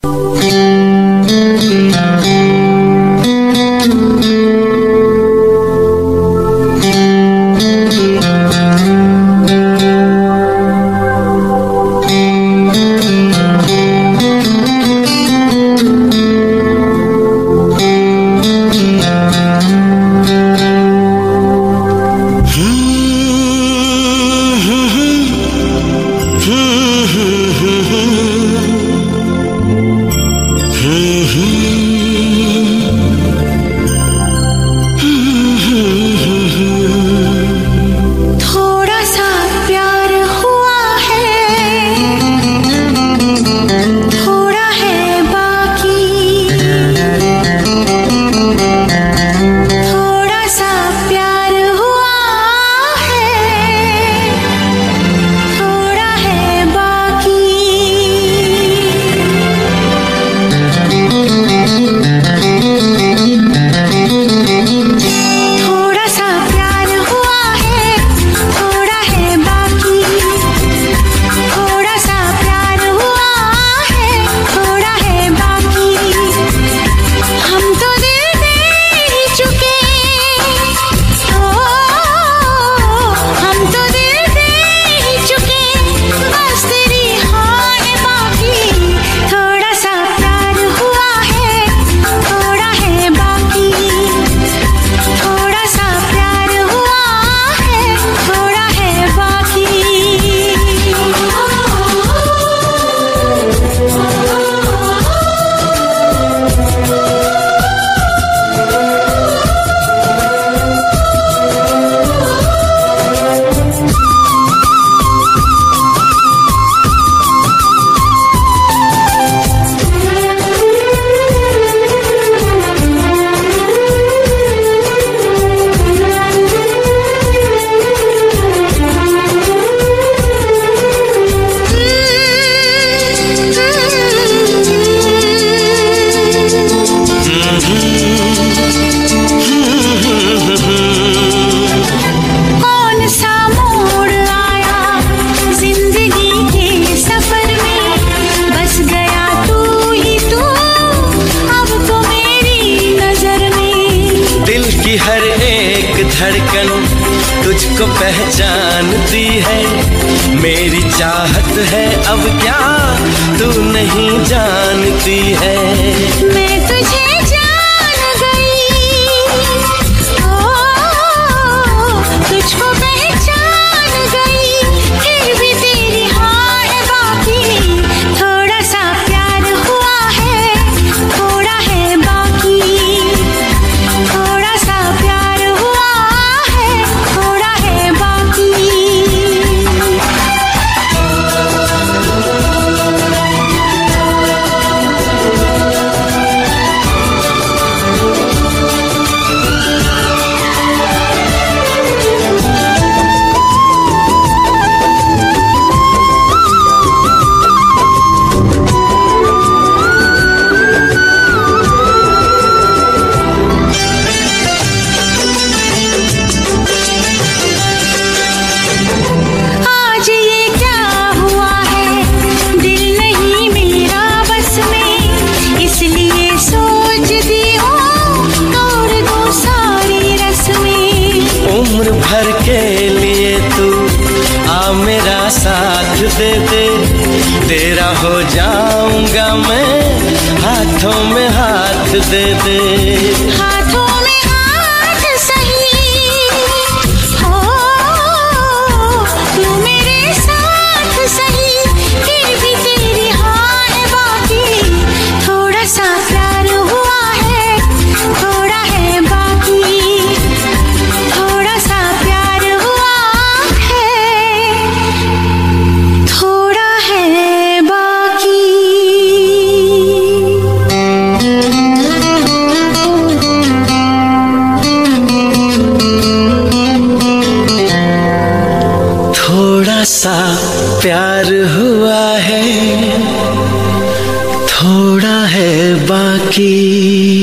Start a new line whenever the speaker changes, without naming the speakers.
धड़कन तुझको पहचानती है, मेरी चाहत है अब क्या तू नहीं जानती है।
मैं तुझे जान गई, तुझको पहचान गई, फिर भी तेरी हाँ है बाकी। थोड़ा सा प्यार हुआ है, थोड़ा है बाकी। थोड़ा सा प्यार हुआ है, थोड़ा है बाकी।
उम्र भर के लिए तू आ मेरा साथ दे दे, तेरा हो जाऊंगा मैं, हाथों में हाथ दे दे।
हाथों में हाथ सही हो, तू मेरे साथ सही, फिर भी तेरी हाँ है बाकी। थोड़ा सा प्यार हुआ है, थोड़ा है बाकी। थोड़ा सा प्यार हुआ है, थोड़ा है बाकी।
थोड़ा सा प्यार हुआ है, थोड़ा है बाकी।